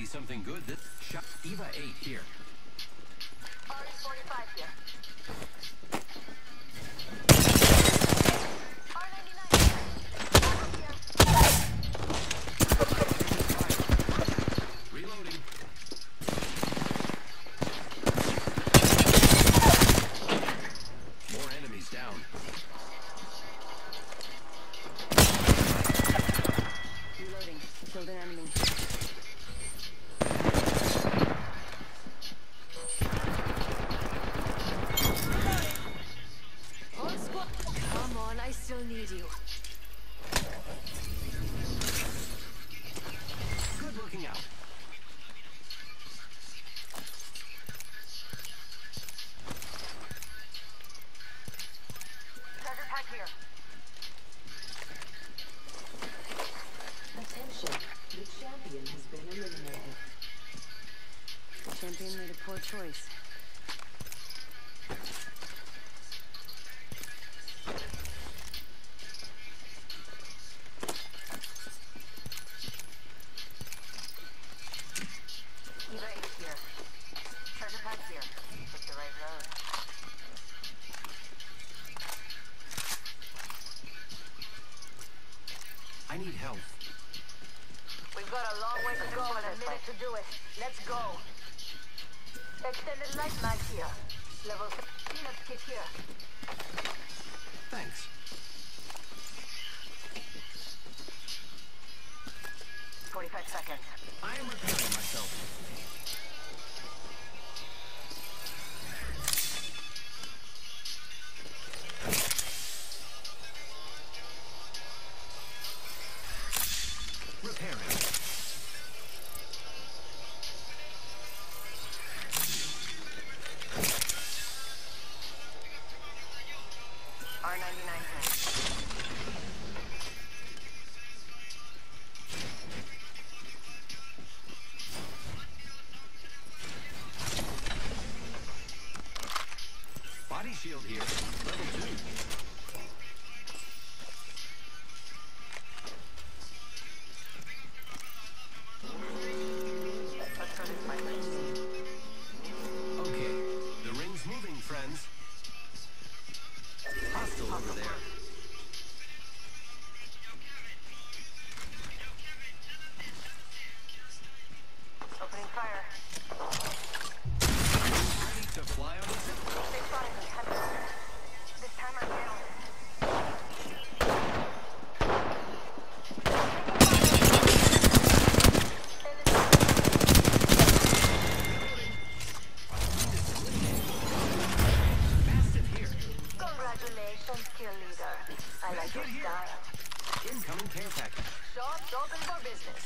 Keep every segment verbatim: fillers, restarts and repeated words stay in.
be something good. This shot Eva eight here. R S forty-five here. R ninety-nine here. Arrow here. Reloading. More enemies down. Reloading. Killed an enemy. Whole squad. Come on, I still need you. Good looking out. Treasure pack here. Attention, the champion has been eliminated. The champion made a poor choice. Eva eight here. Treasure pack here. Took the right road. I need help. We've got a long way to go and a minute to do it. Let's go. Extended light mag here. Level cleanup kit here. Thanks. forty-five seconds. I am repairing myself. Repairing. R ninety-nine here. Body shield here. Level two. Let's go to my list. Okay. The ring's moving, friends. Hostile over there. Opening fire. Ready to fly on the They spotted me. This time I'm down. Mastiff here. Congratulations, kill leader. I like your style. Incoming care package. Shop's open for business.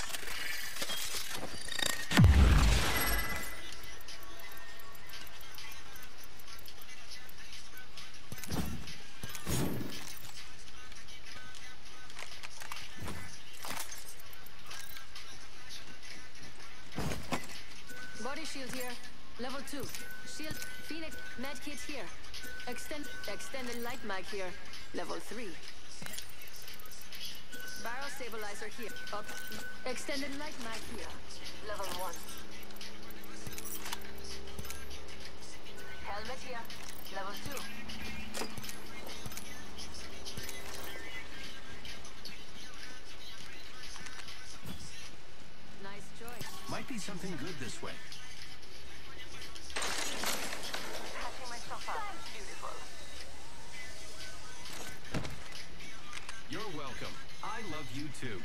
Body shield here. Level two. Shield. Phoenix. Med kit here. Extend. Extended light mag here. Level three. Barrel stabilizer here. Up. Extended light mag here. Level one. Helmet here. Level two. Nice choice. Might be something good this way. Patching myself up. Beautiful. You're welcome. I love you too.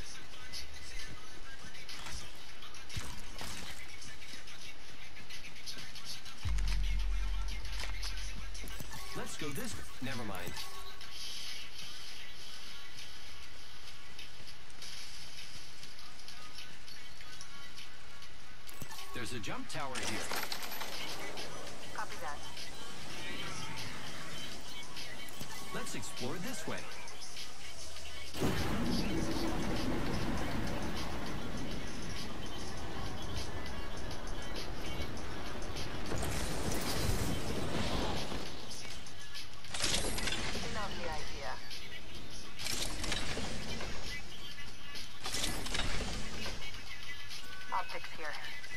Let's go this way. Never mind. There's a jump tower here. Copy that. Let's explore this way. Lovely idea. Optics here.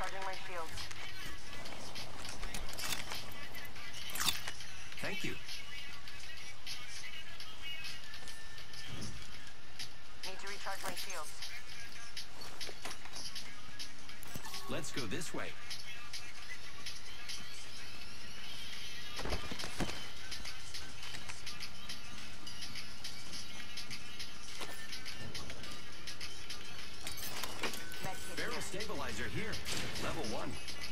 Recharging my shields. Thank you. Need to recharge my shields. Let's go this way. Medkit Barrel here. stabilizer here. Level one.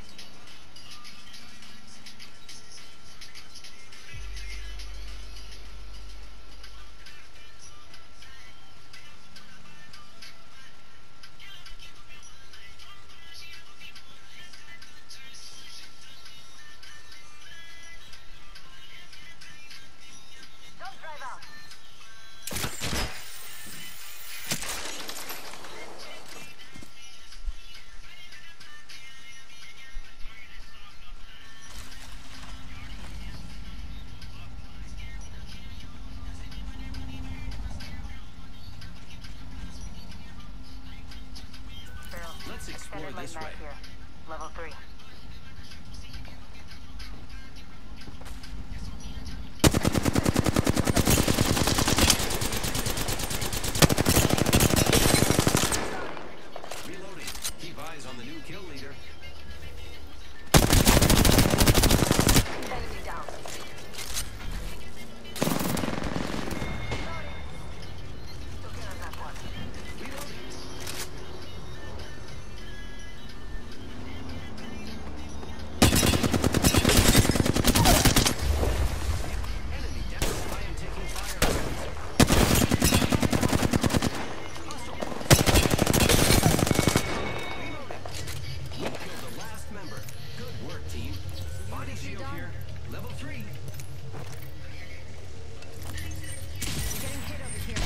Don't drive out. Barrel. Let's explore Extended light this mag way. here. Level three. Reloading. Keep eyes on the new kill leader. Enemy down. Took care of that one. Reloading. Enemy down. I am taking fire. Hostile. Reloading. We killed the last member. Good work, team. Body shield here. Level three. We're getting hit over here.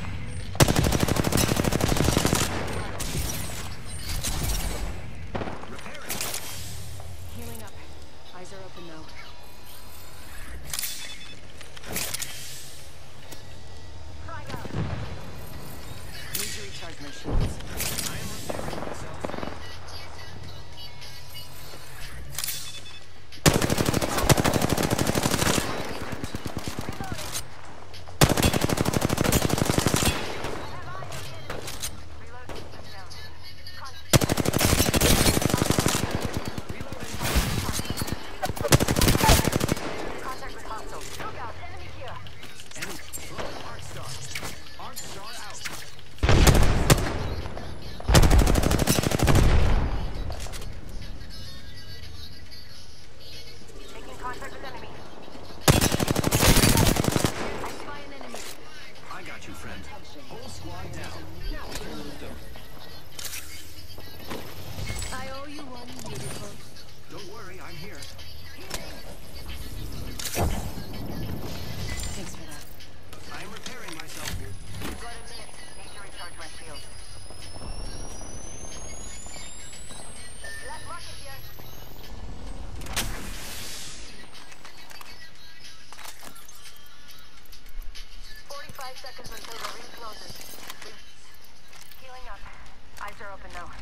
Repairing. Healing up. Eyes are open now. Frag out. Need to recharge my shields. I am repairing myself. Reloading. Down. Con- Contact with hostile. Look out. Enemy here. Enemy. Throw Arc Star. Arc Star out. Making contact with enemy. I spy an enemy. I got you, friend. Whole squad down. Now remove them. I owe you one, beautiful. Don't worry, I'm here. Thanks for that. I am repairing myself. Got a minute. Need to recharge my shield. Black market here. Forty-five seconds until the ring closes. Healing up. Eyes are open now.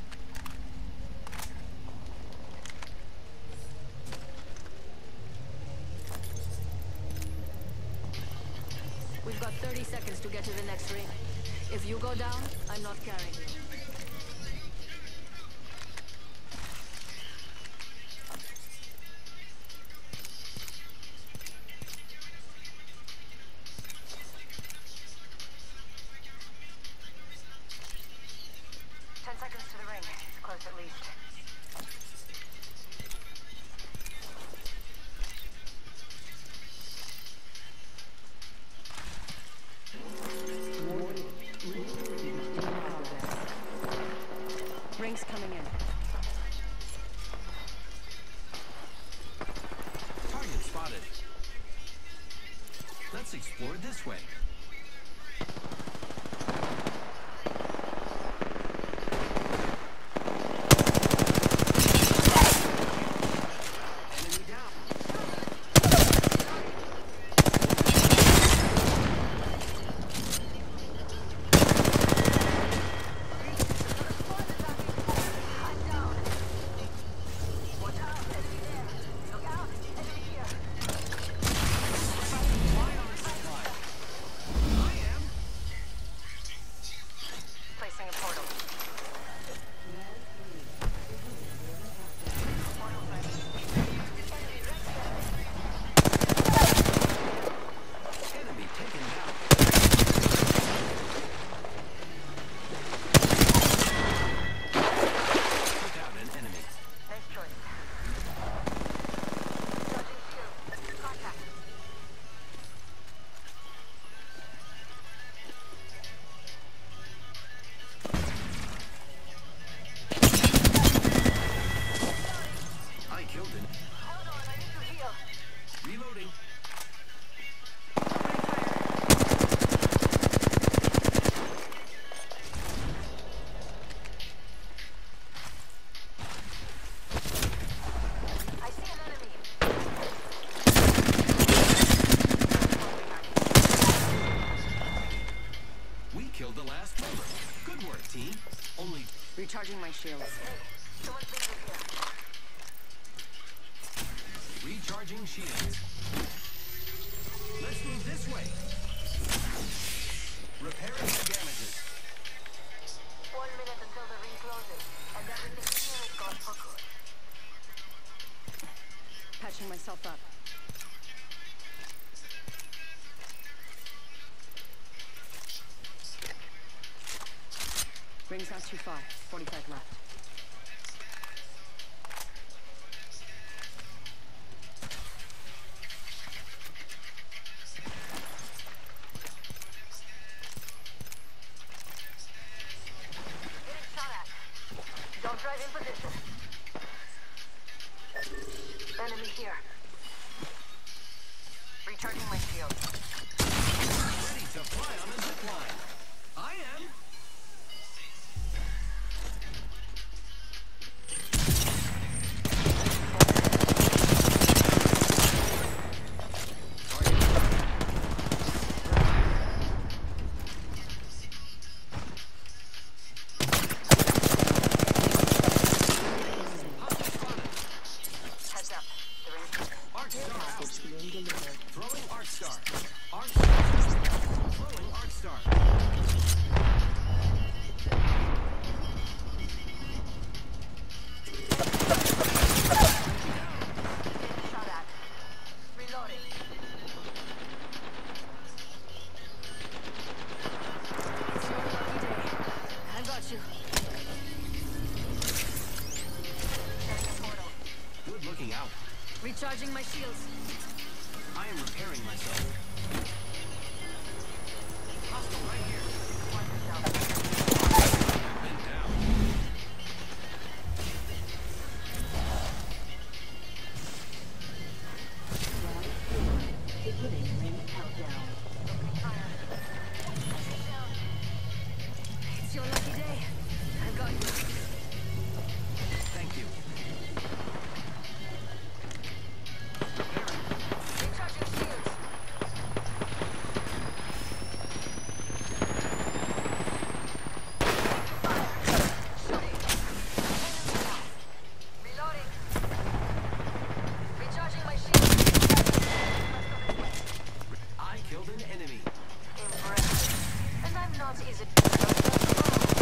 We've got thirty seconds to get to the next ring. If you go down, I'm not carrying you. Ten seconds to the ring. It's close at least. Ring's coming in. Target spotted. Let's explore this way. Enemy down. I'm down. Recharging shields. Let's move this way. Repairing the damages. One minute until the ring closes, and everything here is gone for good. Patching myself up. Ring's not too far. forty-five left. Getting shot at. Don't drive in position. Enemy here. Recharging my shield. Ready to fly on the zip line. I am. Throwing Arc Star. Arc Star. Throwing Arc Star. Shot at. Reloading. It's your lucky day. I got you. Setting a portal. Good looking out. Recharging my shields. I am repairing myself. Hostile right here. Been down. Beginning ring countdown. Opening fire. It's your lucky day. I got you. Thank you. Recharging shields. Fire. Shooting. Enemy down. Reloading. Recharging my shields. Let's go this way. I killed an enemy. Impressive. And I'm not easy.